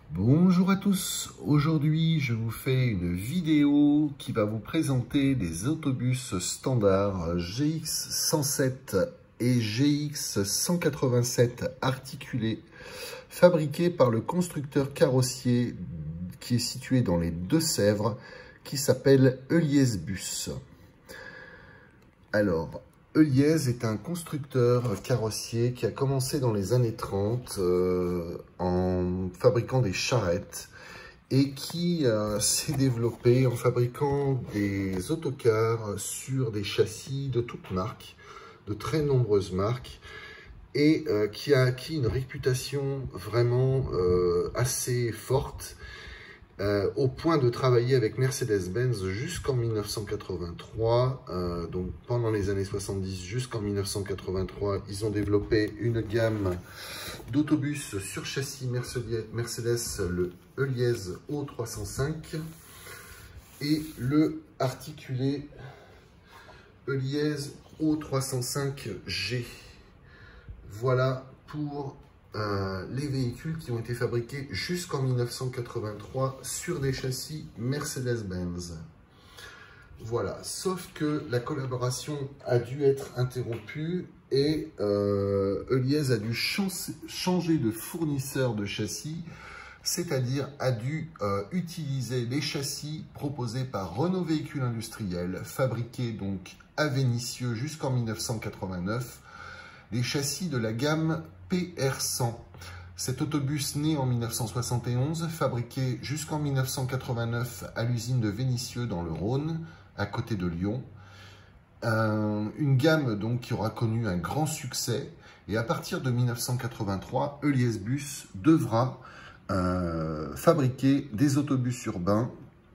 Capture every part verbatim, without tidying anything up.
Bonjour à tous, aujourd'hui je vous fais une vidéo qui va vous présenter des autobus standards G X cent sept et G X cent quatre-vingt-sept articulés fabriqués par le constructeur carrossier qui est situé dans les Deux-Sèvres qui s'appelle Heuliez Bus. Alors, Heuliez est un constructeur carrossier qui a commencé dans les années trente euh, en fabriquant des charrettes et qui euh, s'est développé en fabriquant des autocars sur des châssis de toutes marques, de très nombreuses marques, et euh, qui a acquis une réputation vraiment euh, assez forte, Euh, au point de travailler avec Mercedes-Benz jusqu'en mille neuf cent quatre-vingt-trois. Euh, donc pendant les années soixante-dix jusqu'en mille neuf cent quatre-vingt-trois, ils ont développé une gamme d'autobus sur châssis Mercedes, le Heuliez O trois cent cinq et le articulé Heuliez O trois cent cinq G. Voilà pour Euh, les véhicules qui ont été fabriqués jusqu'en mille neuf cent quatre-vingt-trois sur des châssis Mercedes-Benz. Voilà, sauf que la collaboration a dû être interrompue et euh, Heuliez a dû changer de fournisseur de châssis, c'est-à-dire a dû euh, utiliser les châssis proposés par Renault Véhicules Industriels, fabriqués donc à Vénissieux jusqu'en mille neuf cent quatre-vingt-neuf, les châssis de la gamme P R cent. Cet autobus né en mille neuf cent soixante et onze, fabriqué jusqu'en mille neuf cent quatre-vingt-neuf à l'usine de Vénissieux dans le Rhône, à côté de Lyon. Euh, une gamme donc qui aura connu un grand succès. Et à partir de mille neuf cent quatre-vingt-trois, Heuliez Bus devra euh, fabriquer des autobus urbains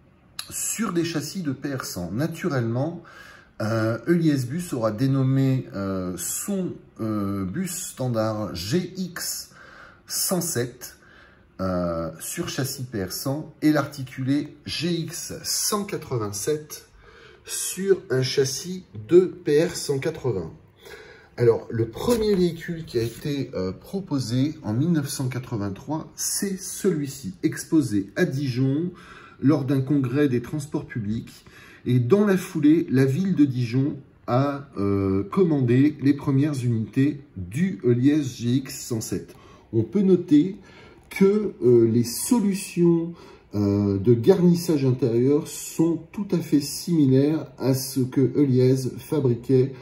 sur des châssis de P R cent. Naturellement, Euh, Heuliez Bus aura dénommé euh, son euh, bus standard G X cent sept euh, sur châssis P R cent et l'articulé G X cent quatre-vingt-sept sur un châssis de P R cent quatre-vingts. Alors, le premier véhicule qui a été euh, proposé en mille neuf cent quatre-vingt-trois, c'est celui-ci, exposé à Dijon lors d'un congrès des transports publics. Et dans la foulée, la ville de Dijon a euh, commandé les premières unités du Heuliez G X cent sept. On peut noter que euh, les solutions euh, de garnissage intérieur sont tout à fait similaires à ce que Heuliez fabriquait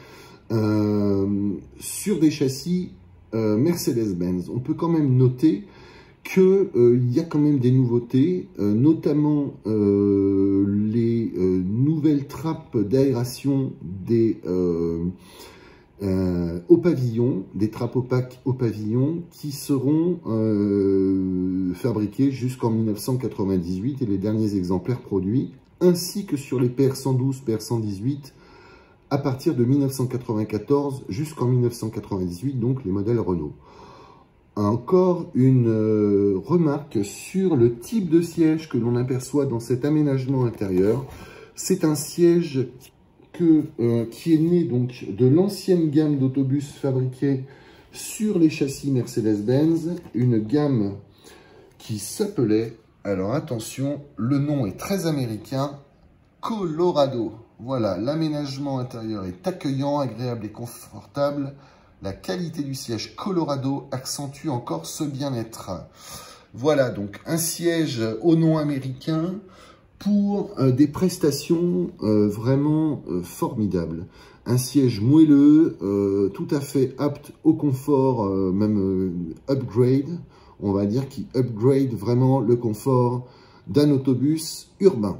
euh, sur des châssis euh, Mercedes-Benz. On peut quand même noter qu'il euh, y a quand même des nouveautés, euh, notamment euh, les euh, nouvelles trappes d'aération des euh, euh, au pavillon, des trappes opaques au pavillon qui seront euh, fabriquées jusqu'en mille neuf cent quatre-vingt-dix-huit et les derniers exemplaires produits, ainsi que sur les P R cent douze, P R cent dix-huit à partir de mille neuf cent quatre-vingt-quatorze jusqu'en mille neuf cent quatre-vingt-dix-huit, donc les modèles Renault. Encore une euh, remarque sur le type de siège que l'on aperçoit dans cet aménagement intérieur. C'est un siège que, euh, qui est né donc de l'ancienne gamme d'autobus fabriqués sur les châssis Mercedes-Benz, une gamme qui s'appelait, alors attention, le nom est très américain, Colorado. Voilà, l'aménagement intérieur est accueillant, agréable et confortable. La qualité du siège Colorado accentue encore ce bien-être. Voilà, donc un siège au nom américain pour euh, des prestations euh, vraiment euh, formidables. Un siège moelleux, euh, tout à fait apte au confort, euh, même euh, upgrade, on va dire, qui upgrade vraiment le confort d'un autobus urbain.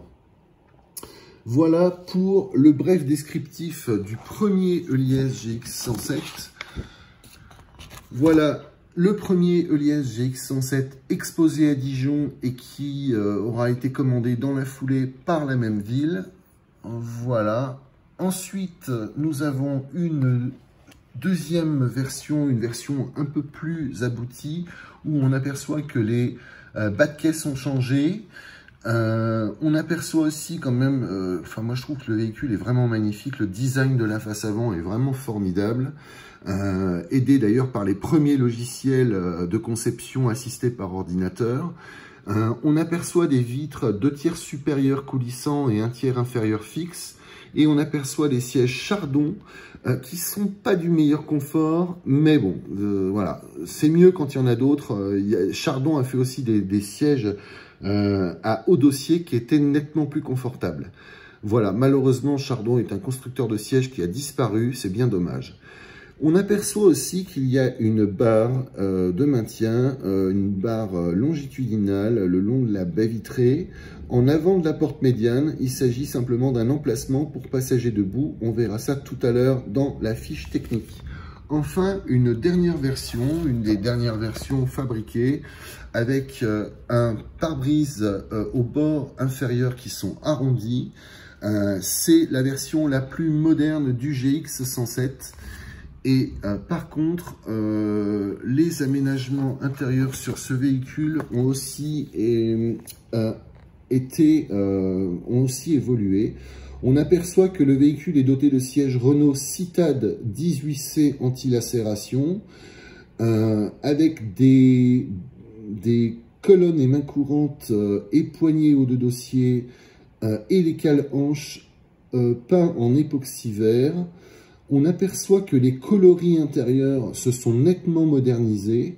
Voilà pour le bref descriptif du premier Heuliez G X cent sept. Voilà le premier Heuliez G X cent sept exposé à Dijon et qui euh, aura été commandé dans la foulée par la même ville. Voilà. Ensuite, nous avons une deuxième version, une version un peu plus aboutie, où on aperçoit que les euh, bas de caisse ont changé. Euh, on aperçoit aussi quand même, euh, enfin moi je trouve que le véhicule est vraiment magnifique, le design de la face avant est vraiment formidable, euh, aidé d'ailleurs par les premiers logiciels de conception assistés par ordinateur. Euh, on aperçoit des vitres, deux tiers supérieurs coulissants et un tiers inférieur fixe. Et on aperçoit des sièges Chardon euh, qui sont pas du meilleur confort, mais bon, euh, voilà, c'est mieux quand il y en a d'autres. Euh, Chardon a fait aussi des, des sièges euh, à haut dossier qui étaient nettement plus confortables. Voilà, malheureusement, Chardon est un constructeur de sièges qui a disparu, c'est bien dommage. On aperçoit aussi qu'il y a une barre euh, de maintien, euh, une barre longitudinale le long de la baie vitrée. En avant de la porte médiane, il s'agit simplement d'un emplacement pour passagers debout. On verra ça tout à l'heure dans la fiche technique. Enfin, une dernière version, une des dernières versions fabriquées, avec euh, un pare-brise euh, aux bords inférieurs qui sont arrondis. Euh, C'est la version la plus moderne du G X cent sept. Et euh, par contre, euh, les aménagements intérieurs sur ce véhicule ont aussi et, euh, été, euh, ont aussi évolué. On aperçoit que le véhicule est doté de sièges Renault Citad dix-huit C anti-lacération, euh, avec des, des colonnes et mains courantes euh, et poignées haut de dossier euh, et les cales-hanches euh, peints en époxy vert. On aperçoit que les coloris intérieurs se sont nettement modernisés,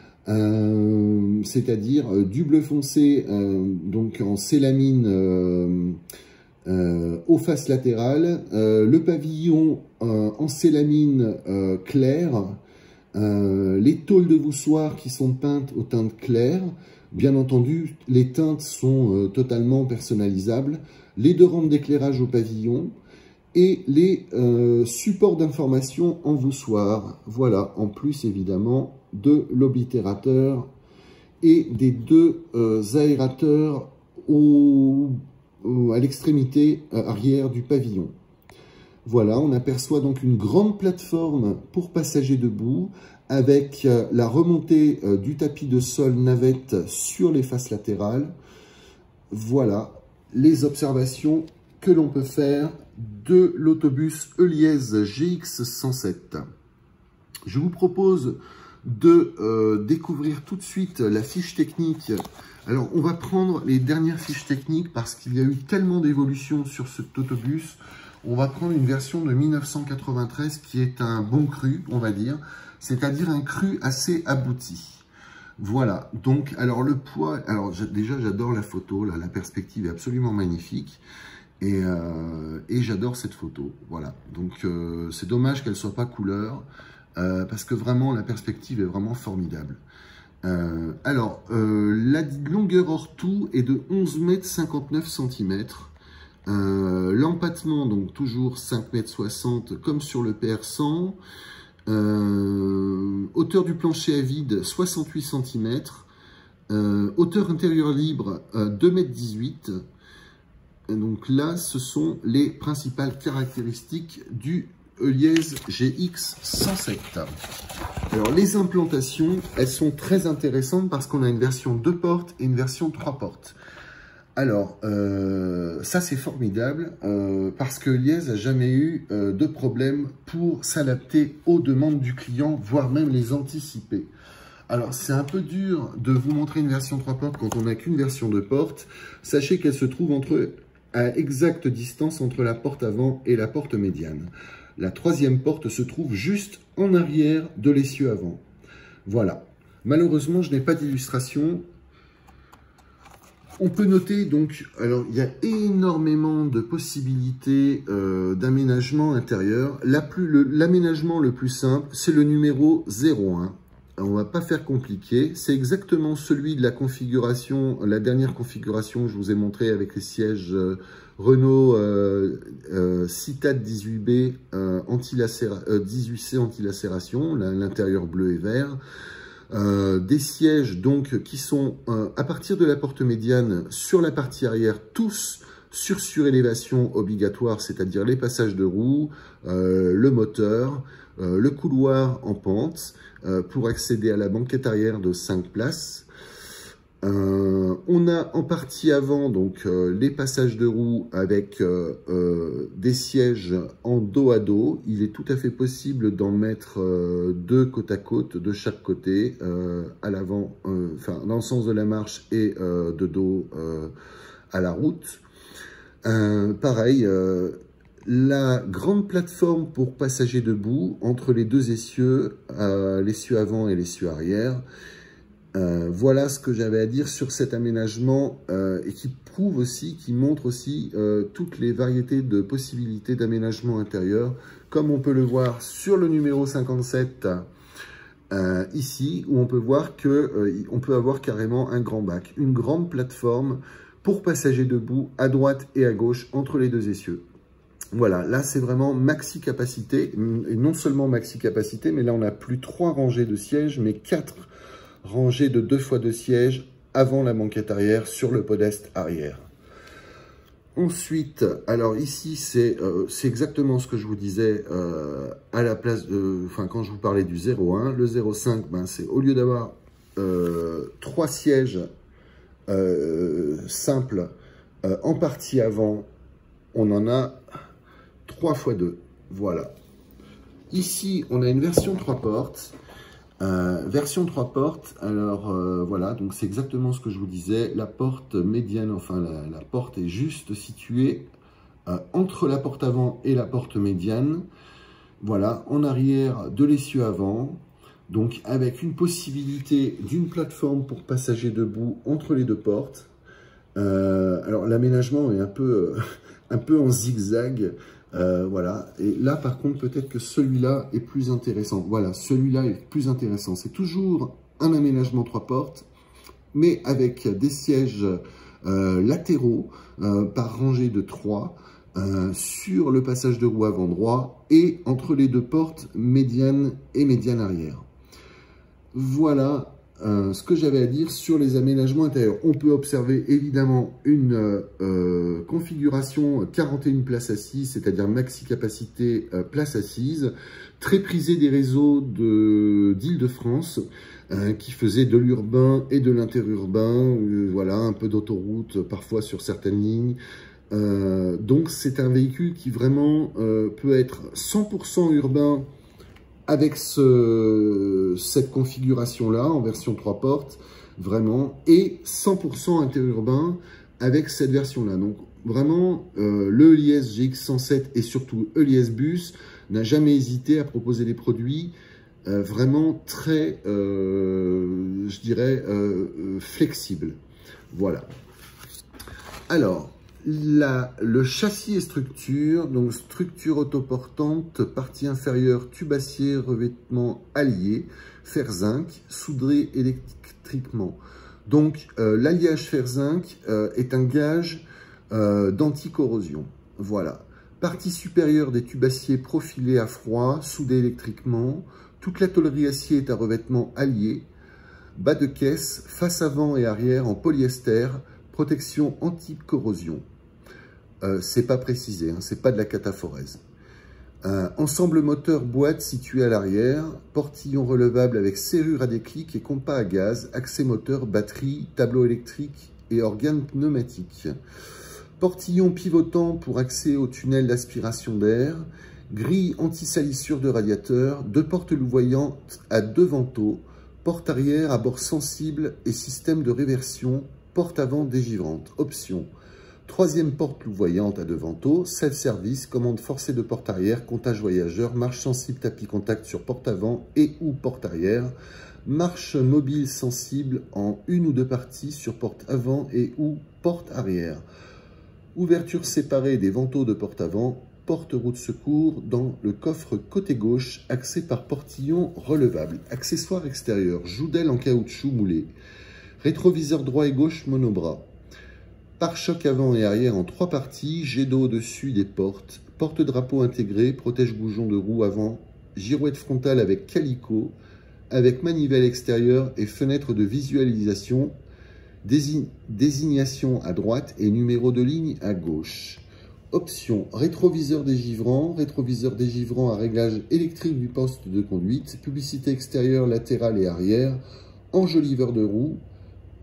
euh, c'est-à-dire euh, du bleu foncé, euh, donc en célamine euh, euh, aux faces latérales, euh, le pavillon euh, en célamine euh, claire, euh, les tôles de voussoirs qui sont peintes aux teintes claires. Bien entendu, les teintes sont euh, totalement personnalisables, les deux rampes d'éclairage au pavillon, et les euh, supports d'information en voussoir. Voilà, en plus évidemment de l'oblitérateur et des deux euh, aérateurs au, au, à l'extrémité euh, arrière du pavillon. Voilà, on aperçoit donc une grande plateforme pour passagers debout avec euh, la remontée euh, du tapis de sol navette sur les faces latérales. Voilà les observations que l'on peut faire de l'autobus Heuliez G X cent sept. Je vous propose de euh, découvrir tout de suite la fiche technique. Alors, on va prendre les dernières fiches techniques parce qu'il y a eu tellement d'évolutions sur cet autobus. On va prendre une version de mille neuf cent quatre-vingt-treize qui est un bon cru, on va dire, c'est-à-dire un cru assez abouti. Voilà, donc, alors le poids, alors déjà j'adore la photo, là, la perspective est absolument magnifique. Et, euh, et j'adore cette photo, voilà. Donc euh, c'est dommage qu'elle soit pas couleur, euh, parce que vraiment la perspective est vraiment formidable. Euh, alors, euh, la longueur hors tout est de onze mètres cinquante-neuf centimètres. Euh, L'empattement, donc toujours cinq mètres soixante comme sur le P R cent. Euh, hauteur du plancher à vide, soixante-huit centimètres. Euh, hauteur intérieure libre, euh, deux mètres dix-huit. Donc là, ce sont les principales caractéristiques du Heuliez G X cent sept. Alors, les implantations, elles sont très intéressantes parce qu'on a une version deux portes et une version trois portes. Alors, euh, ça c'est formidable euh, parce que Heuliez n'a jamais eu euh, de problème pour s'adapter aux demandes du client, voire même les anticiper. Alors, c'est un peu dur de vous montrer une version trois portes quand on n'a qu'une version deux portes. Sachez qu'elle se trouve entre... à exacte distance entre la porte avant et la porte médiane. La troisième porte se trouve juste en arrière de l'essieu avant. Voilà. Malheureusement, je n'ai pas d'illustration. On peut noter donc, alors il y a énormément de possibilités euh, d'aménagement intérieur. L'aménagement le, le plus simple, c'est le numéro zéro un. On va pas faire compliqué, c'est exactement celui de la configuration, la dernière configuration que je vous ai montré avec les sièges euh, Renault euh, euh, Citad dix-huit B euh, euh, dix-huit C anti-lacération, l'intérieur bleu et vert. Euh, des sièges donc qui sont euh, à partir de la porte médiane sur la partie arrière, tous sur surélévation obligatoire, c'est-à-dire les passages de roues, euh, le moteur, euh, le couloir en pente, euh, pour accéder à la banquette arrière de cinq places. Euh, on a en partie avant donc euh, les passages de roues avec euh, euh, des sièges en dos à dos. Il est tout à fait possible d'en mettre euh, deux côte à côte de chaque côté, euh, à l'avant, euh, enfin dans le sens de la marche et euh, de dos euh, à la route. Euh, pareil, euh, la grande plateforme pour passagers debout entre les deux essieux, euh, l'essieu avant et l'essieu arrière. Euh, voilà ce que j'avais à dire sur cet aménagement euh, et qui prouve aussi, qui montre aussi euh, toutes les variétés de possibilités d'aménagement intérieur, comme on peut le voir sur le numéro cinquante-sept euh, ici, où on peut voir que euh, on peut avoir carrément un grand bac, une grande plateforme pour passagers debout à droite et à gauche entre les deux essieux. Voilà, là c'est vraiment maxi capacité, et non seulement maxi capacité, mais là on n'a plus trois rangées de sièges, mais quatre rangée de deux fois deux sièges avant la banquette arrière sur le podeste arrière. Ensuite, alors ici, c'est euh, exactement ce que je vous disais euh, à la place de, enfin quand je vous parlais du zéro un. Le zéro cinq, ben, c'est au lieu d'avoir euh, trois sièges euh, simples euh, en partie avant, on en a trois fois deux. Voilà. Ici, on a une version trois portes. Euh, version trois portes, alors euh, voilà, donc c'est exactement ce que je vous disais, la porte médiane, enfin la, la porte est juste située euh, entre la porte avant et la porte médiane, voilà, en arrière de l'essieu avant, donc avec une possibilité d'une plateforme pour passagers debout entre les deux portes. Euh, alors l'aménagement est un peu, euh, un peu en zigzag. Euh, voilà, et là par contre peut-être que celui-là est plus intéressant. Voilà, celui-là est plus intéressant. C'est toujours un aménagement trois portes, mais avec des sièges euh, latéraux euh, par rangée de trois euh, sur le passage de roue avant droit et entre les deux portes médiane et médiane arrière. Voilà euh, ce que j'avais à dire sur les aménagements intérieurs. On peut observer évidemment une euh, configuration quarante et une places assises, c'est-à-dire maxi capacité euh, place assise, très prisée des réseaux d'Île-de-France, euh, qui faisaient de l'urbain et de l'interurbain, euh, voilà, un peu d'autoroute parfois sur certaines lignes. Euh, donc c'est un véhicule qui vraiment euh, peut être cent pour cent urbain avec ce, cette configuration-là, en version trois portes, vraiment, et cent pour cent interurbain avec cette version-là. Donc, vraiment, euh, le E L I S G X cent sept et surtout E L I S Bus n'a jamais hésité à proposer des produits euh, vraiment très, euh, je dirais, euh, euh, flexibles. Voilà. Alors, La, le châssis et structure, donc structure autoportante, partie inférieure, tubassier, revêtement allié, fer-zinc, soudré électriquement. Donc euh, l'alliage fer-zinc euh, est un gage euh, d'anti-corrosion. Voilà. Partie supérieure des tubassiers profilés à froid, soudés électriquement. Toute la tôlerie acier est à revêtement allié. Bas de caisse, face avant et arrière en polyester, protection anti-corrosion. Euh, c'est pas précisé, hein, c'est pas de la cataphorèse. Euh, ensemble moteur boîte situé à l'arrière, portillon relevable avec serrure à déclic et compas à gaz, accès moteur, batterie, tableau électrique et organe pneumatique. Portillon pivotant pour accès au tunnel d'aspiration d'air, grille anti-salissure de radiateur, deux portes louvoyantes à deux vantaux, porte arrière à bord sensible et système de réversion, porte avant dégivrante. Option. Troisième porte louvoyante à deux vantaux, self-service, commande forcée de porte arrière, comptage voyageur, marche sensible tapis contact sur porte avant et ou porte arrière, marche mobile sensible en une ou deux parties sur porte avant et ou porte arrière. Ouverture séparée des vantaux de porte avant, porte roue de secours dans le coffre côté gauche, accès par portillon relevable. Accessoires extérieurs, joue d'aile en caoutchouc moulé. Rétroviseur droit et gauche monobras. Pare-choc avant et arrière en trois parties, jet d'eau au-dessus des portes, porte-drapeau intégré, protège-bouchon de roue avant, girouette frontale avec calico, avec manivelle extérieure et fenêtre de visualisation, désign désignation à droite et numéro de ligne à gauche. Option, rétroviseur dégivrant, rétroviseur dégivrant à réglage électrique du poste de conduite, publicité extérieure, latérale et arrière, enjoliveur de roue,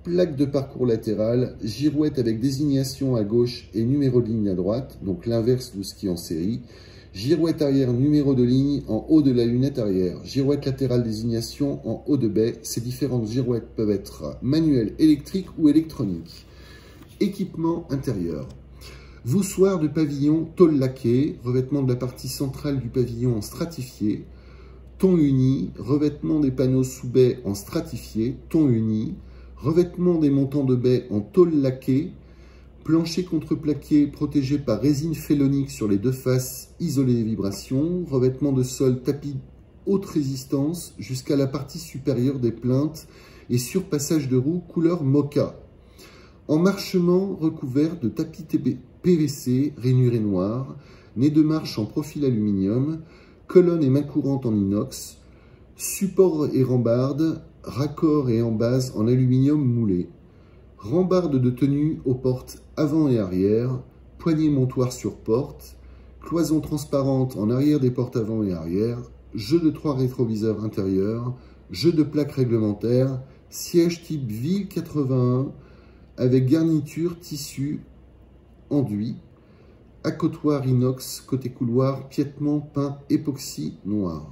plaque de parcours latérale, girouette avec désignation à gauche et numéro de ligne à droite, donc l'inverse de ce qui est en série. Girouette arrière, numéro de ligne en haut de la lunette arrière. Girouette latérale, désignation en haut de baie. Ces différentes girouettes peuvent être manuelles, électriques ou électroniques. Équipement intérieur. Voussoir de pavillon tôle laqué, revêtement de la partie centrale du pavillon en stratifié. Ton uni, revêtement des panneaux sous baie en stratifié. Ton uni, revêtement des montants de baie en tôle laqué. Plancher contreplaqué protégé par résine phélonique sur les deux faces, isolé des vibrations. Revêtement de sol tapis haute résistance jusqu'à la partie supérieure des plinthes et surpassage de roue couleur mocha. Emmarchement recouvert de tapis P V C rainuré noir. Nez de marche en profil aluminium. Colonne et main courante en inox. Support et rambarde, raccord et embase en aluminium moulé. Rambarde de tenue aux portes avant et arrière, poignée montoir sur porte, cloison transparente en arrière des portes avant et arrière, jeu de trois rétroviseurs intérieurs, jeu de plaques réglementaires, siège type Ville quatre-vingt-un avec garniture tissu enduit, accotoir inox côté couloir, piétement peint époxy noir.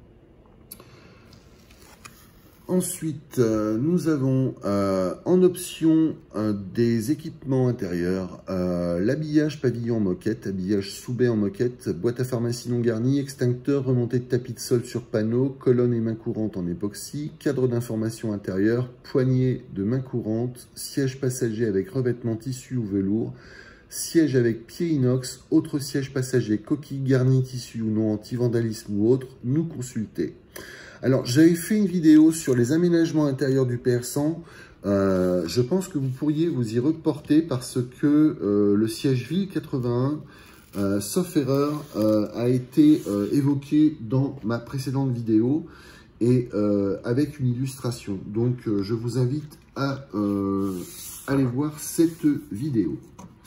Ensuite, euh, nous avons euh, en option euh, des équipements intérieurs, euh, l'habillage pavillon en moquette, habillage sous-baie en moquette, boîte à pharmacie non garnie, extincteur, remontée de tapis de sol sur panneau, colonne et main courante en époxy, cadre d'information intérieur, poignée de main courante, siège passager avec revêtement tissu ou velours, siège avec pied inox, autre siège passager, coquille garnie tissu ou non, anti-vandalisme ou autre, nous consulter. Alors, j'avais fait une vidéo sur les aménagements intérieurs du P R cent. Euh, je pense que vous pourriez vous y reporter parce que euh, le siège Ville quatre-vingt-un, euh, sauf erreur, euh, a été euh, évoqué dans ma précédente vidéo et euh, avec une illustration. Donc, euh, je vous invite à euh, aller voir cette vidéo.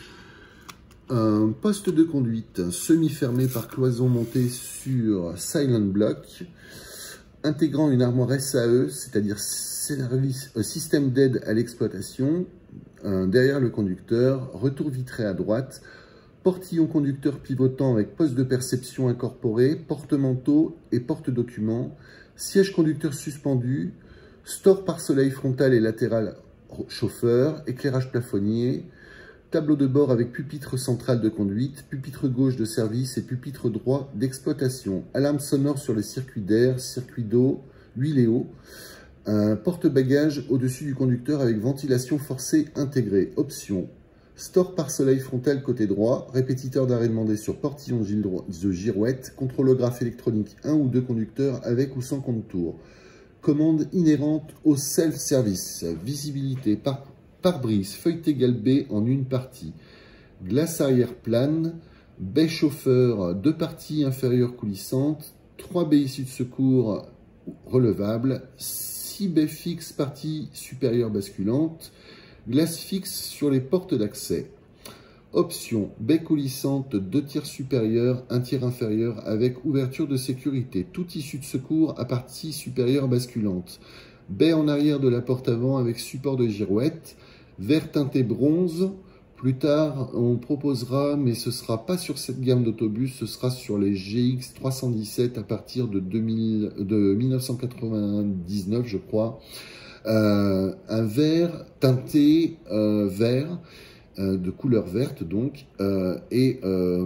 Un poste de conduite semi-fermé par cloison montée sur Silent Block, intégrant une armoire S A E, c'est-à-dire service, euh, système d'aide à l'exploitation, euh, derrière le conducteur, retour vitré à droite, portillon conducteur pivotant avec poste de perception incorporé, porte-manteau et porte-documents, siège conducteur suspendu, store par soleil frontal et latéral chauffeur, éclairage plafonnier, tableau de bord avec pupitre central de conduite, pupitre gauche de service et pupitre droit d'exploitation. Alarme sonore sur les circuits d'air, circuit d'eau, huile et eau. Un porte-bagages au-dessus du conducteur avec ventilation forcée intégrée. Option. Store par soleil frontal côté droit, répétiteur d'arrêt demandé sur portillon de girouette, contrôlographe électronique un ou deux conducteurs avec ou sans compte-tour. Commande inhérente au self-service. Visibilité par pare-brise feuilleté galbé en une partie, glace arrière plane, baie chauffeur deux parties inférieures coulissantes, trois baies issues de secours relevables, six baies fixes partie supérieure basculante, glace fixe sur les portes d'accès. Option, baie coulissante deux tiers supérieurs, un tiers inférieur avec ouverture de sécurité, tout issu de secours à partie supérieure basculante. Baie en arrière de la porte avant avec support de girouette, vert teinté bronze. Plus tard, on proposera, mais ce ne sera pas sur cette gamme d'autobus, ce sera sur les G X trois cent dix-sept à partir de, deux mille, de mille neuf cent quatre-vingt-dix-neuf, je crois. Euh, un vert teinté euh, vert, euh, de couleur verte donc, euh, et euh,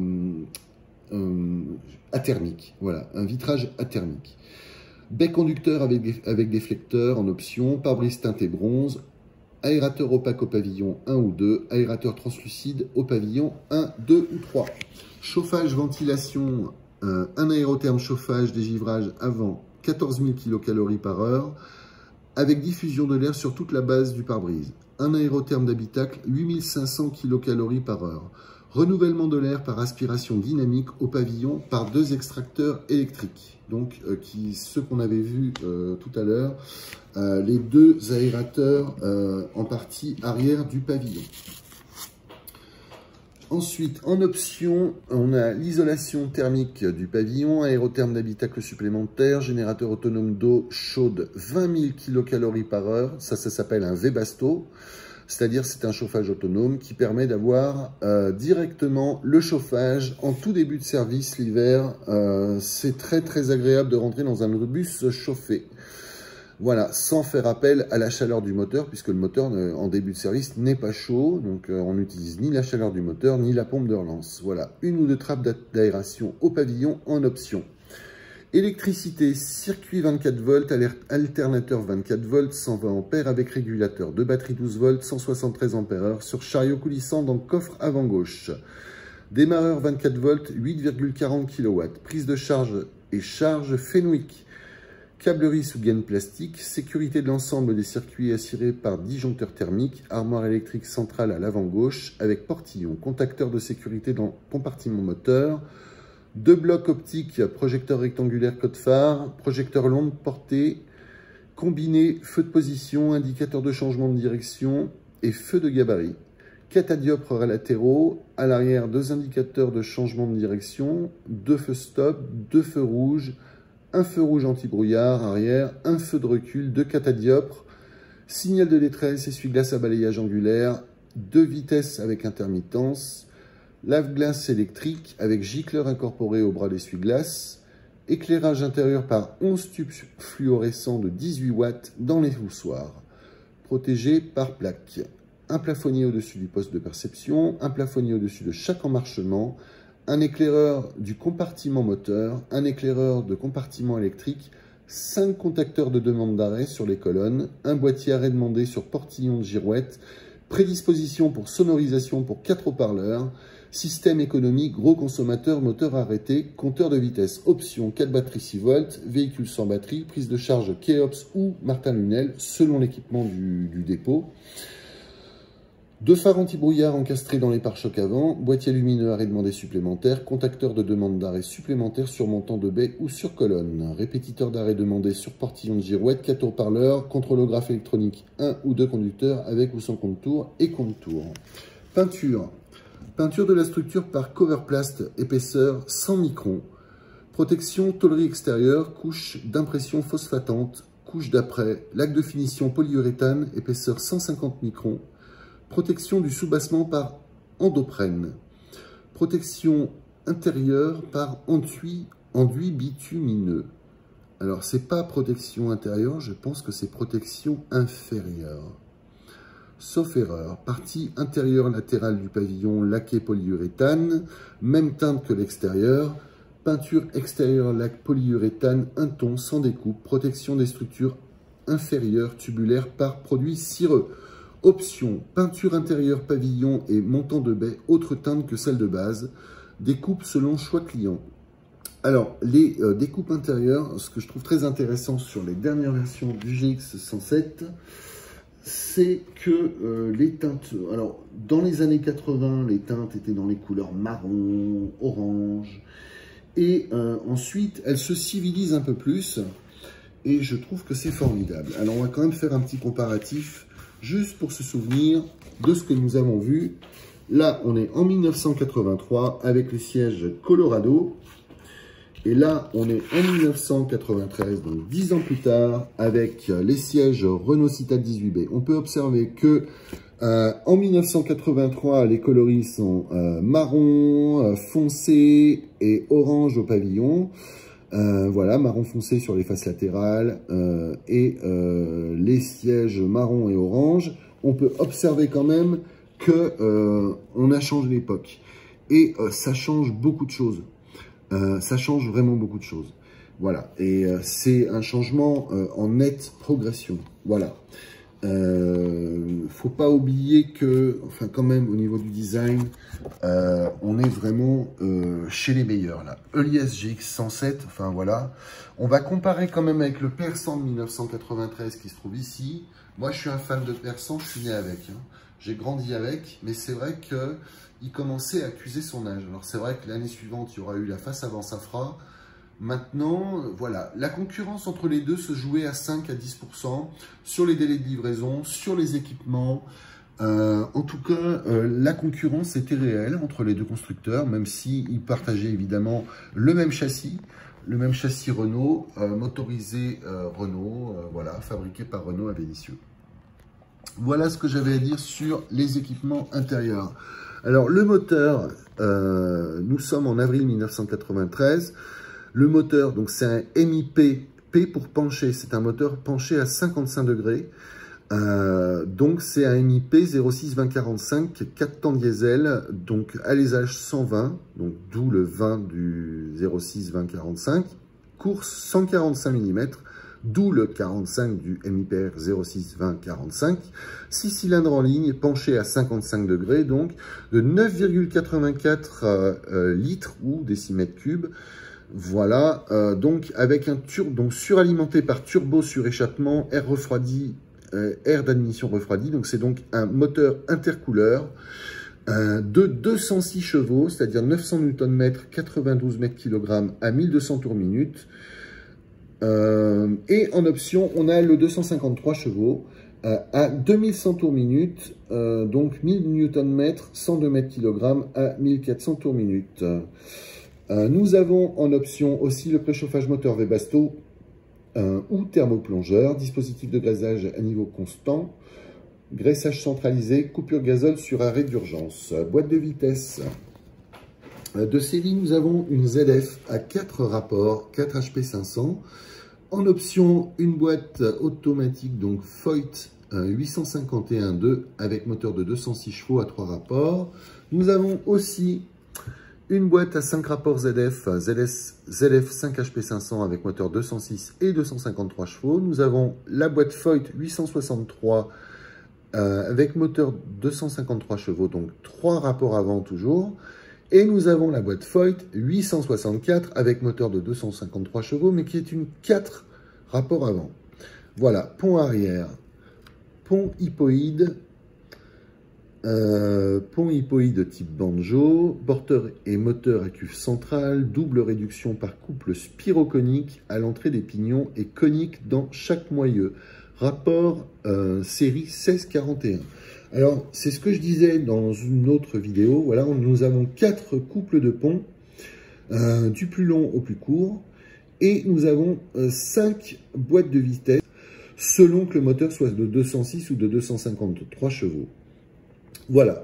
euh, athermique. Voilà, un vitrage athermique. Baie conducteur avec, avec déflecteur en option, pare-brise teinté bronze, aérateur opaque au pavillon un ou deux, aérateur translucide au pavillon un, deux ou trois. Chauffage, ventilation, euh, un aérotherme chauffage, dégivrage avant quatorze mille kilocalories par heure, avec diffusion de l'air sur toute la base du pare-brise. Un aérotherme d'habitacle, huit mille cinq cents kilocalories par heure. Renouvellement de l'air par aspiration dynamique au pavillon par deux extracteurs électriques. Donc, euh, qui, ceux qu'on avait vus euh, tout à l'heure, euh, les deux aérateurs euh, en partie arrière du pavillon. Ensuite, en option, on a l'isolation thermique du pavillon, aérotherme d'habitacle supplémentaire, générateur autonome d'eau chaude vingt mille kilocalories par heure. Ça, ça s'appelle un Webasto. C'est-à-dire c'est un chauffage autonome qui permet d'avoir euh, directement le chauffage en tout début de service l'hiver. Euh, c'est très très agréable de rentrer dans un bus chauffé. Voilà, sans faire appel à la chaleur du moteur, puisque le moteur en début de service n'est pas chaud, donc on n'utilise ni la chaleur du moteur, ni la pompe de relance. Voilà, une ou deux trappes d'aération au pavillon en option. Électricité, circuit vingt-quatre volts, alternateur vingt-quatre volts, cent vingt ampères avec régulateur de batterie douze volts, cent soixante-treize ampères heure sur chariot coulissant dans le coffre avant gauche. Démarreur vingt-quatre volts, huit virgule quarante kilowatts, prise de charge et charge Fenwick. Câblerie sous gaine plastique, sécurité de l'ensemble des circuits assurés par disjoncteur thermique, armoire électrique centrale à l'avant gauche avec portillon, contacteur de sécurité dans compartiment moteur, deux blocs optiques, projecteur rectangulaire code phare, projecteur longue portée, combiné feu de position, indicateur de changement de direction et feu de gabarit. Catadiopres latéraux, à l'arrière deux indicateurs de changement de direction, deux feux stop, deux feux rouges, un feu rouge anti-brouillard arrière, un feu de recul, deux catadiopres, signal de détresse, essuie-glace à balayage angulaire, deux vitesses avec intermittence, lave-glace électrique avec gicleur incorporé au bras d'essuie-glace, éclairage intérieur par onze tubes fluorescents de dix-huit watts dans les voussoirs, protégé par plaque. Un plafonnier au-dessus du poste de perception, un plafonnier au-dessus de chaque emmarchement, un éclaireur du compartiment moteur, un éclaireur de compartiment électrique, cinq contacteurs de demande d'arrêt sur les colonnes, un boîtier arrêt demandé sur portillon de girouette, prédisposition pour sonorisation pour quatre haut-parleurs, système économique, gros consommateur, moteur arrêté, compteur de vitesse, option quatre batteries six volts, véhicule sans batterie, prise de charge Keops ou Martin Lunel selon l'équipement du, du dépôt. Deux phares anti-brouillard encastrés dans les pare-chocs avant, boîtier lumineux arrêt demandé supplémentaire, contacteur de demande d'arrêt supplémentaire sur montant de baie ou sur colonne, répétiteur d'arrêt demandé sur portillon de girouette, quatre haut-parleurs, contrôlographe électronique un ou deux conducteurs avec ou sans compte-tour et compte-tour. Peinture. Peinture de la structure par Coverplast, épaisseur cent microns. Protection tôlerie extérieure, couche d'impression phosphatante, couche d'après, lac de finition polyuréthane, épaisseur cent cinquante microns. Protection du soubassement par endoprène. Protection intérieure par enduit, enduit bitumineux. Alors, c'est pas protection intérieure, je pense que c'est protection inférieure. Sauf erreur. Partie intérieure latérale du pavillon laqué polyuréthane, même teinte que l'extérieur. Peinture extérieure lac polyuréthane, un ton sans découpe. Protection des structures inférieures tubulaires par produit cireux. Option, peinture intérieure pavillon et montant de baie, autre teinte que celle de base. Découpe selon choix client. Alors, les euh, découpes intérieures, ce que je trouve très intéressant sur les dernières versions du G X cent sept, c'est que euh, les teintes... Alors, dans les années quatre-vingt, les teintes étaient dans les couleurs marron, orange. Et euh, ensuite, elles se civilisent un peu plus. Et je trouve que c'est formidable. Alors, on va quand même faire un petit comparatif juste pour se souvenir de ce que nous avons vu. Là, on est en mille neuf cent quatre-vingt-trois avec les sièges Colorado. Et là, on est en mille neuf cent quatre-vingt-treize, donc dix ans plus tard, avec les sièges Renault Cital dix-huit B. On peut observer que euh, en mille neuf cent quatre-vingt-trois, les coloris sont euh, marron, euh, foncé et orange au pavillon. Euh, voilà, marron foncé sur les faces latérales euh, et euh, les sièges marron et orange. On peut observer quand même que euh, on a changé l'époque et euh, ça change beaucoup de choses. Euh, ça change vraiment beaucoup de choses. Voilà, et euh, c'est un changement euh, en nette progression. Voilà. Euh, faut pas oublier que, enfin quand même au niveau du design, euh, on est vraiment euh, chez les meilleurs là. Heuliez G X cent sept, enfin voilà. On va comparer quand même avec le Persan de mille neuf cent quatre-vingt-treize qui se trouve ici. Moi je suis un fan de Persan, je suis né avec. Hein. J'ai grandi avec, mais c'est vrai que il commençait à accuser son âge. Alors c'est vrai que l'année suivante, il y aura eu la face avant Safra. Maintenant, voilà, la concurrence entre les deux se jouait à cinq à dix pour cent sur les délais de livraison, sur les équipements. Euh, en tout cas, euh, la concurrence était réelle entre les deux constructeurs, même s'ils partageaient évidemment le même châssis, le même châssis Renault, euh, motorisé euh, Renault, euh, voilà, fabriqué par Renault à Vénissieux. Voilà ce que j'avais à dire sur les équipements intérieurs. Alors, le moteur, euh, nous sommes en avril mille neuf cent quatre-vingt-treize. Le moteur, donc c'est un M I P, P pour pencher, c'est un moteur penché à cinquante-cinq degrés. Euh, donc c'est un M I P zéro six vingt quarante-cinq, quatre temps diesel, donc alésage cent vingt, donc d'où le vingt du zéro six vingt quarante-cinq, course cent quarante-cinq millimètres, d'où le quarante-cinq du M I P R zéro six vingt quarante-cinq, six cylindres en ligne, penché à cinquante-cinq degrés, donc de neuf virgule quatre-vingt-quatre euh, euh, litres ou décimètres cubes. Voilà, euh, donc avec un turbo, donc suralimenté par turbo suréchappement, air refroidi, euh, air d'admission refroidi. Donc c'est donc un moteur intercouleur euh, de deux cent six chevaux, c'est-à-dire neuf cents newtons-mètres, quatre-vingt-douze mètres kilogrammes à mille deux cents tours minute. Euh, et en option, on a le deux cent cinquante-trois chevaux euh, à deux mille cent tours minute, euh, donc mille newtons-mètres, cent deux mètres kilogrammes à mille quatre cents tours minute. Euh, nous avons en option aussi le préchauffage moteur Webasto euh, ou thermoplongeur, dispositif de graissage à niveau constant, graissage centralisé, coupure gazole sur arrêt d'urgence. Boîte de vitesse. Euh, de série, nous avons une Z F à quatre rapports, quatre H P cinq cents. En option, une boîte automatique, donc Foyt euh, huit cent cinquante et un deux avec moteur de deux cent six chevaux à trois rapports. Nous avons aussi une boîte à cinq rapports Z F, Z S, Z F cinq H P cinq cents avec moteur deux cent six et deux cent cinquante-trois chevaux. Nous avons la boîte Foyt huit cent soixante-trois euh, avec moteur deux cent cinquante-trois chevaux, donc trois rapports avant toujours. Et nous avons la boîte Foyt huit cent soixante-quatre avec moteur de deux cent cinquante-trois chevaux, mais qui est une quatre rapports avant. Voilà, pont arrière, pont hypoïde, Euh, pont hypoïde type banjo, porteur et moteur à cuve centrale, double réduction par couple spiroconique à l'entrée des pignons et conique dans chaque moyeu. Rapport euh, série seize quarante et un. Alors, c'est ce que je disais dans une autre vidéo. Voilà, nous avons quatre couples de ponts, euh, du plus long au plus court, et nous avons euh, cinq boîtes de vitesse, selon que le moteur soit de deux cent six ou de deux cent cinquante-trois chevaux. Voilà.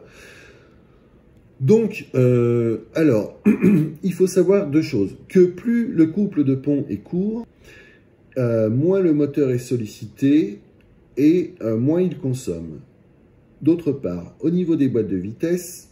Donc, euh, alors, il faut savoir deux choses. Que plus le couple de ponts est court, euh, moins le moteur est sollicité et euh, moins il consomme. D'autre part, au niveau des boîtes de vitesse,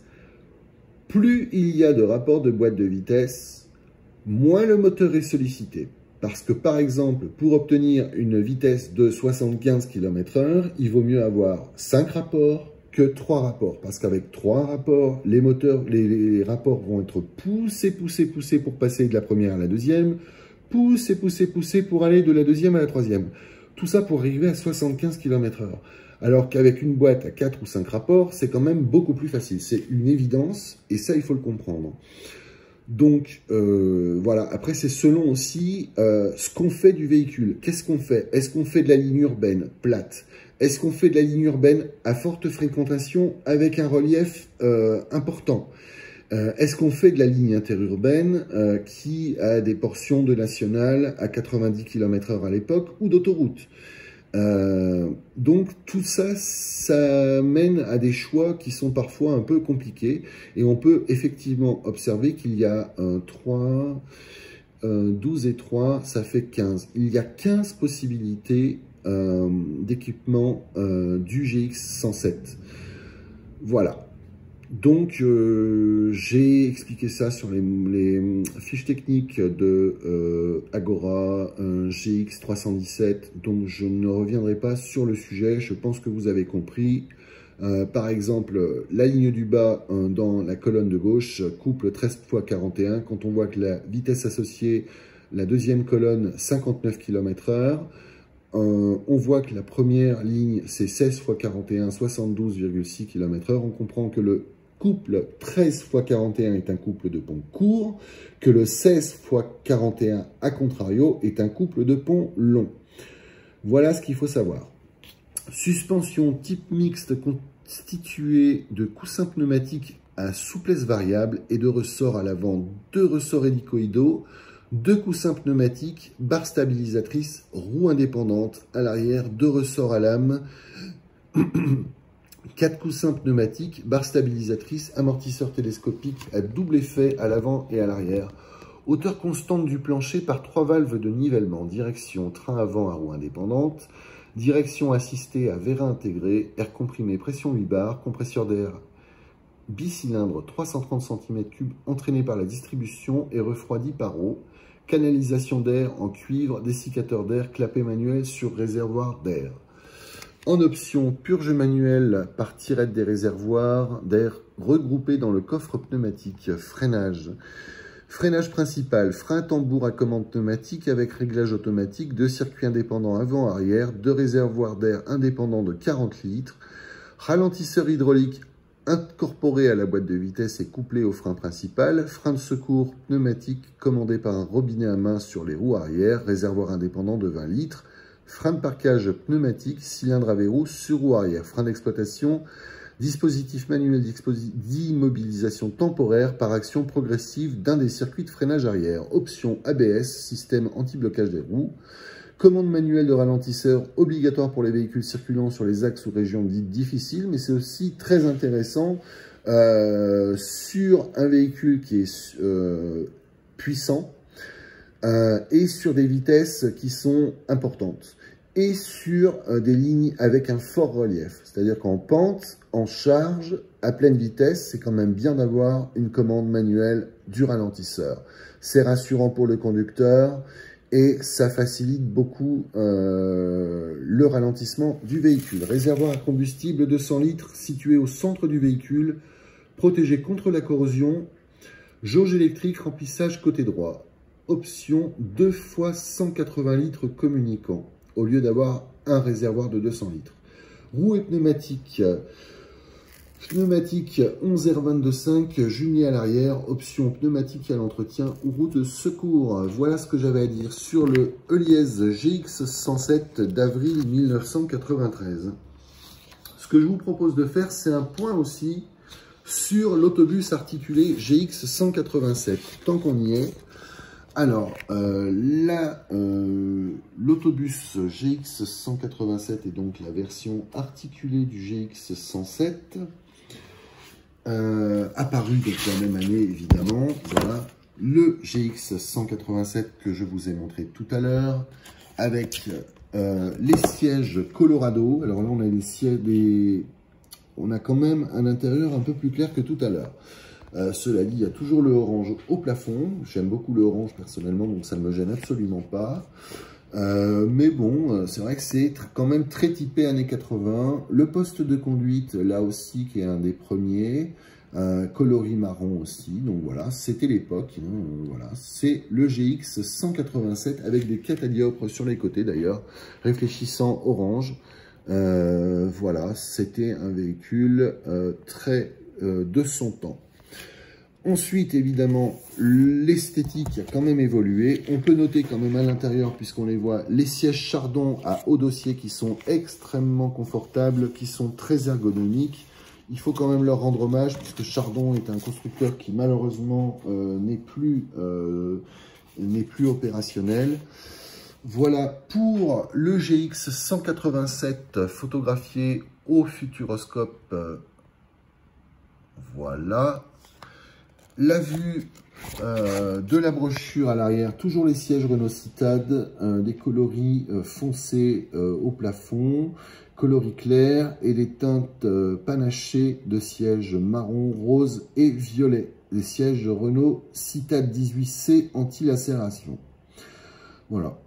plus il y a de rapports de boîtes de vitesse, moins le moteur est sollicité. Parce que, par exemple, pour obtenir une vitesse de soixante-quinze kilomètres heure, il vaut mieux avoir cinq rapports que trois rapports. Parce qu'avec trois rapports, les moteurs, les, les rapports vont être poussés, poussés, poussés pour passer de la première à la deuxième, poussés, poussés, poussés pour aller de la deuxième à la troisième. Tout ça pour arriver à soixante-quinze kilomètres heure. Alors qu'avec une boîte à quatre ou cinq rapports, c'est quand même beaucoup plus facile. C'est une évidence, et ça, il faut le comprendre. Donc, euh, voilà. Après, c'est selon aussi euh, ce qu'on fait du véhicule. Qu'est-ce qu'on fait? Est-ce qu'on fait de la ligne urbaine plate? Est-ce qu'on fait de la ligne urbaine à forte fréquentation avec un relief euh, important? euh, Est-ce qu'on fait de la ligne interurbaine euh, qui a des portions de nationale à quatre-vingt-dix kilomètres heure à l'époque ou d'autoroute? Euh, donc tout ça, ça mène à des choix qui sont parfois un peu compliqués, et on peut effectivement observer qu'il y a un trois, euh, douze et trois, ça fait quinze. Il y a quinze possibilités euh, d'équipement euh, du G X cent sept. Voilà. Donc, euh, j'ai expliqué ça sur les, les fiches techniques de euh, Agora, un G X trois cent dix-sept, donc je ne reviendrai pas sur le sujet, je pense que vous avez compris. Euh, par exemple, la ligne du bas euh, dans la colonne de gauche, couple treize fois quarante et un, quand on voit que la vitesse associée, la deuxième colonne, cinquante-neuf kilomètres heure, Euh, on voit que la première ligne, c'est seize fois quarante et un, soixante-douze virgule six kilomètres heure. On comprend que le couple treize fois quarante et un est un couple de ponts court, que le seize fois quarante et un, à contrario, est un couple de ponts long. Voilà ce qu'il faut savoir. Suspension type mixte constitué de coussins pneumatiques à souplesse variable et de ressorts à l'avant, deux ressorts hélicoïdaux, deux coussins pneumatiques, barre stabilisatrice, roue indépendante, à l'arrière, deux ressorts à lame, quatre coussins pneumatiques, barre stabilisatrice, amortisseur télescopique à double effet à l'avant et à l'arrière, hauteur constante du plancher par trois valves de nivellement, direction train avant à roue indépendante, direction assistée à vérin intégré, air comprimé, pression huit bars, compresseur d'air bicylindre trois cent trente centimètres cubes entraîné par la distribution et refroidi par eau, canalisation d'air en cuivre, dessiccateur d'air, clapet manuel sur réservoir d'air. En option, purge manuelle par tirette des réservoirs d'air regroupés dans le coffre pneumatique. Freinage. Freinage principal, frein tambour à commande pneumatique avec réglage automatique, deux circuits indépendants avant-arrière, deux réservoirs d'air indépendants de quarante litres, ralentisseur hydraulique incorporé à la boîte de vitesse et couplé au frein principal, frein de secours pneumatique commandé par un robinet à main sur les roues arrière, réservoir indépendant de vingt litres, frein de parquage pneumatique, cylindre à verrou sur roue arrière, frein d'exploitation, dispositif manuel d'immobilisation temporaire par action progressive d'un des circuits de freinage arrière, option A B S, système anti-blocage des roues, commande manuelle de ralentisseur obligatoire pour les véhicules circulant sur les axes ou régions dites difficiles, mais c'est aussi très intéressant euh, sur un véhicule qui est euh, puissant euh, et sur des vitesses qui sont importantes et sur euh, des lignes avec un fort relief. C'est-à-dire qu'en pente, en charge, à pleine vitesse, c'est quand même bien d'avoir une commande manuelle du ralentisseur. C'est rassurant pour le conducteur et ça facilite beaucoup euh, le ralentissement du véhicule. Réservoir à combustible deux cents litres situé au centre du véhicule, protégé contre la corrosion. Jauge électrique, remplissage côté droit. Option deux fois cent quatre-vingts litres communicant, au lieu d'avoir un réservoir de deux cents litres. Roues et pneumatiques. Pneumatique onze R vingt-deux cinq, jumelé à l'arrière, option pneumatique à l'entretien ou roue de secours. Voilà ce que j'avais à dire sur le Heuliez G X cent sept d'avril mille neuf cent quatre-vingt-treize. Ce que je vous propose de faire, c'est un point aussi sur l'autobus articulé G X cent quatre-vingt-sept, tant qu'on y est. Alors, euh, là, euh, l'autobus G X cent quatre-vingt-sept est donc la version articulée du G X cent sept. Euh, apparu donc la même année évidemment, voilà, le G X cent quatre-vingt-sept que je vous ai montré tout à l'heure, avec euh, les sièges Colorado. Alors là on a les sièges, des... on a quand même un intérieur un peu plus clair que tout à l'heure. Euh, cela dit, il y a toujours le orange au plafond, j'aime beaucoup le orange personnellement, donc ça ne me gêne absolument pas. Euh, mais bon, c'est vrai que c'est quand même très typé années quatre-vingts. Le poste de conduite, là aussi, qui est un des premiers. Euh, coloris marron aussi. Donc voilà, c'était l'époque. Hein, voilà, c'est le G X cent quatre-vingt-sept avec des catadioptres sur les côtés d'ailleurs, réfléchissant orange. Euh, voilà, c'était un véhicule euh, très euh, de son temps. Ensuite, évidemment, l'esthétique a quand même évolué. On peut noter quand même à l'intérieur, puisqu'on les voit, les sièges Chardon à haut dossier qui sont extrêmement confortables, qui sont très ergonomiques. Il faut quand même leur rendre hommage, puisque Chardon est un constructeur qui malheureusement euh, n'est plus, euh, n'est plus opérationnel. Voilà pour le G X cent quatre-vingt-sept photographié au futuroscope. Voilà. La vue euh, de la brochure à l'arrière, toujours les sièges Renault Citad, euh, des coloris euh, foncés euh, au plafond, coloris clairs et des teintes euh, panachées de sièges marron, rose et violet. Les sièges Renault Citad dix-huit C anti-lacération. Voilà.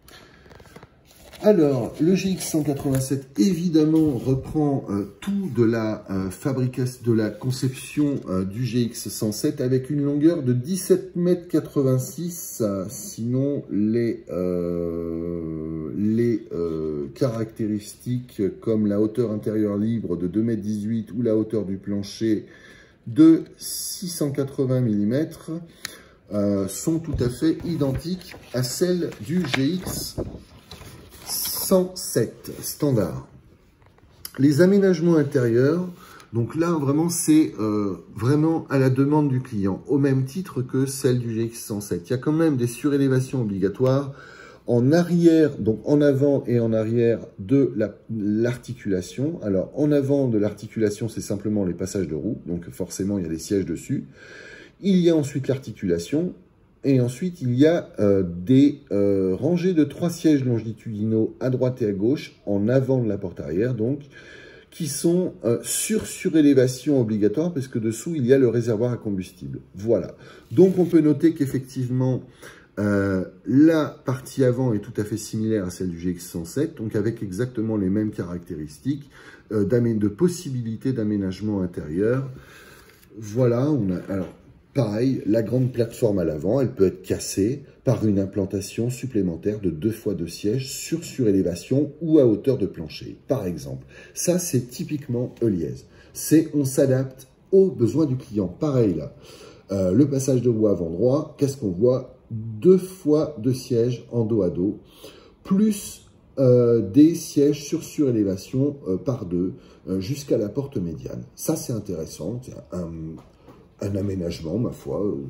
Alors, le G X cent quatre-vingt-sept, évidemment, reprend euh, tout de la euh, fabrication, de la conception euh, du G X cent sept avec une longueur de dix-sept mètres quatre-vingt-six. Euh, sinon, les, euh, les euh, caractéristiques comme la hauteur intérieure libre de deux mètres dix-huit ou la hauteur du plancher de six cent quatre-vingts millimètres euh, sont tout à fait identiques à celles du G X cent sept standard. Les aménagements intérieurs, donc là, vraiment, c'est euh, vraiment à la demande du client, au même titre que celle du G X cent sept. Il y a quand même des surélévations obligatoires en arrière, donc en avant et en arrière de l'articulation. La, Alors, en avant de l'articulation, c'est simplement les passages de roues, donc forcément, il y a des sièges dessus. Il y a ensuite l'articulation, et ensuite, il y a euh, des euh, rangées de trois sièges longitudinaux à droite et à gauche, en avant de la porte arrière, donc, qui sont euh, sur surélévation obligatoire, parce que dessous, il y a le réservoir à combustible. Voilà. Donc, on peut noter qu'effectivement, euh, la partie avant est tout à fait similaire à celle du G X cent sept, donc avec exactement les mêmes caractéristiques euh, de possibilités d'aménagement intérieur. Voilà, on a... Alors, pareil, la grande plateforme à l'avant, elle peut être cassée par une implantation supplémentaire de deux fois deux sièges sur surélévation ou à hauteur de plancher, par exemple. Ça, c'est typiquement Heuliez. C'est on s'adapte aux besoins du client. Pareil là, euh, le passage de roue avant droit, qu'est-ce qu'on voit? Deux fois deux sièges en dos à dos, plus euh, des sièges sur surélévation euh, par deux euh, jusqu'à la porte médiane. Ça, c'est intéressant. C'est un, un aménagement, ma foi. Euh,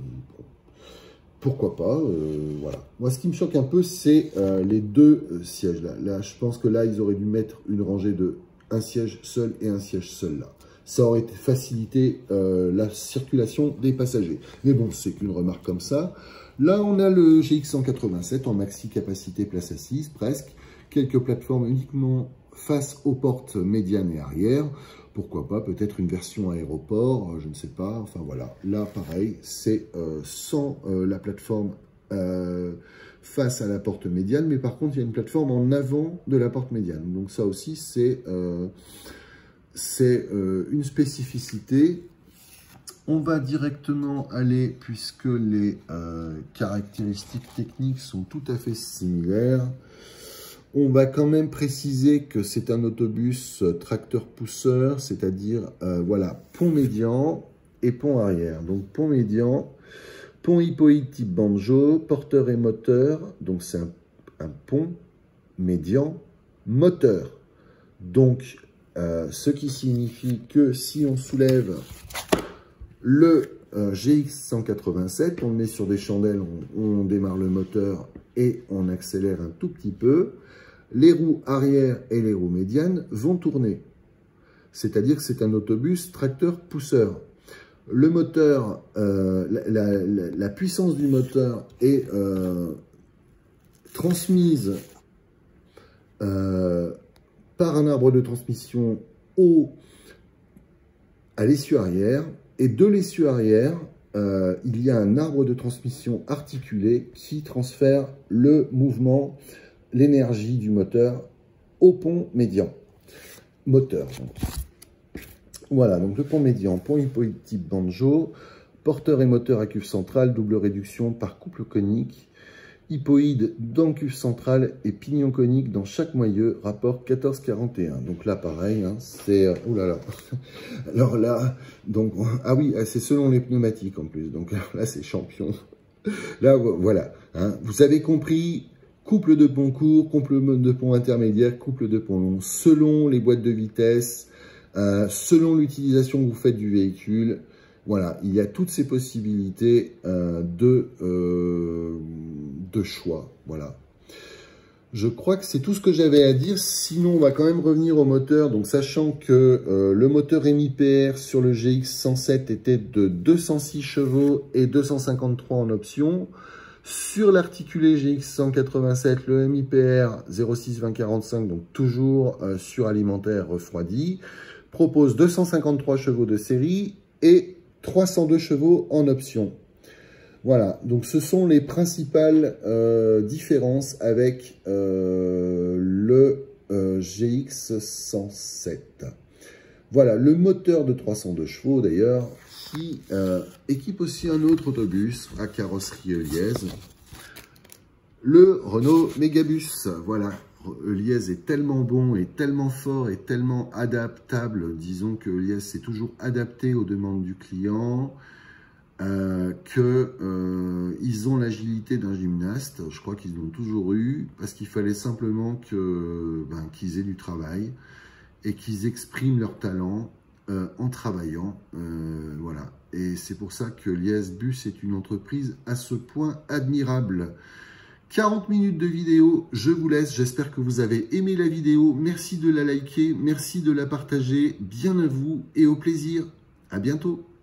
pourquoi pas, euh, voilà. Moi, ce qui me choque un peu, c'est euh, les deux euh, sièges là. Là, je pense que là, ils auraient dû mettre une rangée de un siège seul et un siège seul là. Ça aurait facilité euh, la circulation des passagers. Mais bon, c'est qu'une remarque comme ça. Là, on a le G X cent quatre-vingt-sept en maxi capacité place assise, presque. Quelques plateformes uniquement face aux portes médianes et arrière. Pourquoi pas, peut-être une version aéroport, je ne sais pas. Enfin voilà, là pareil, c'est euh, sans euh, la plateforme euh, face à la porte médiane, mais par contre il y a une plateforme en avant de la porte médiane. Donc ça aussi c'est euh, c'est euh, une spécificité. On va directement aller, puisque les euh, caractéristiques techniques sont tout à fait similaires. On va quand même préciser que c'est un autobus tracteur-pousseur, c'est-à-dire, euh, voilà, pont médian et pont arrière. Donc, pont médian, pont hypoïde type banjo, porteur et moteur. Donc, c'est un, un pont médian moteur. Donc, euh, ce qui signifie que si on soulève le euh, G X cent quatre-vingt-sept, on le met sur des chandelles, on, on démarre le moteur et on accélère un tout petit peu. Les roues arrière et les roues médianes vont tourner. C'est-à-dire que c'est un autobus tracteur-pousseur. Le moteur, euh, la, la, la puissance du moteur est euh, transmise euh, par un arbre de transmission au, à l'essieu arrière. Et de l'essieu arrière, euh, il y a un arbre de transmission articulé qui transfère le mouvement, l'énergie du moteur au pont médian. Moteur. Donc. Voilà, donc le pont médian, pont hypoïde type banjo, porteur et moteur à cuve centrale, double réduction par couple conique, hypoïde dans cuve centrale et pignon conique dans chaque moyeu, rapport quatorze quarante et un. Donc là, pareil, hein, c'est... Euh, oh là là. Alors là, donc... Ah oui, c'est selon les pneumatiques en plus. Donc là, c'est champion. Là, voilà. Hein, vous avez compris, couple de pont court, couple de pont intermédiaire, couple de pont long, selon les boîtes de vitesse, euh, selon l'utilisation que vous faites du véhicule. Voilà, il y a toutes ces possibilités euh, de, euh, de choix. Voilà. Je crois que c'est tout ce que j'avais à dire. Sinon, on va quand même revenir au moteur. Donc, sachant que euh, le moteur M I P R sur le G X cent sept était de deux cent six chevaux et deux cent cinquante-trois en option. Sur l'articulé G X cent quatre-vingt-sept, le M I P R zéro six vingt quarante-cinq, donc toujours euh, suralimentaire refroidi, propose deux cent cinquante-trois chevaux de série et trois cent deux chevaux en option. Voilà, donc ce sont les principales euh, différences avec euh, le euh, G X cent sept. Voilà, le moteur de trois cent deux chevaux d'ailleurs, qui euh, équipe aussi un autre autobus à carrosserie Heuliez, le Renault Mégabus. Voilà, Heuliez est tellement bon et tellement fort et tellement adaptable, disons que Heuliez s'est toujours adapté aux demandes du client, euh, qu'ils euh, ont l'agilité d'un gymnaste. Je crois qu'ils l'ont toujours eu, parce qu'il fallait simplement que, ben, qu'ils aient du travail. et qu'ils expriment leur talent euh, en travaillant. Euh, voilà. Et c'est pour ça que l'I A S Bus est une entreprise à ce point admirable. quarante minutes de vidéo, je vous laisse. J'espère que vous avez aimé la vidéo. Merci de la liker, merci de la partager. Bien à vous et au plaisir. À bientôt.